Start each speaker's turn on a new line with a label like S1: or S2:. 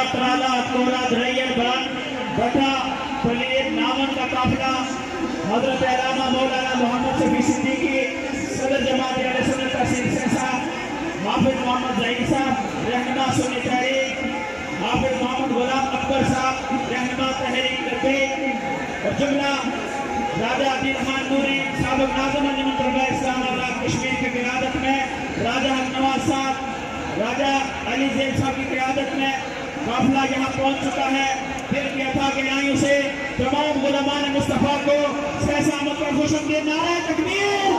S1: तराला कोरा धरैयल बयान बटा पलीर नामन का काफिला हजरत अल्लामा मौलाना मोहम्मद शफी सिद्दीकी सदर जमात अहले सुन्नत का सिलसिला हाफिज मोहम्मद ज़हीर साहब रहनुमा सुन्नी तहरीक हाफिज मोहम्मद गुलाम अकबर साहब रहनुमा तहरीक लब्बैक और जुमला राजा अब्दुल रहमान नूरी साबिक नाज़िम अंजुमन तलबा इस्लाम आज़ाद कश्मीर की क़ियादत में राजा नवाज साहब राजा अली ज़ैन साहब की क़ियादत में काफिला यहाँ पहुँच चुका है। फिर की अता गहराइयों से तमाम गुलामान मुस्तफ़ा को सहसा मत खुश नारा तकबीर।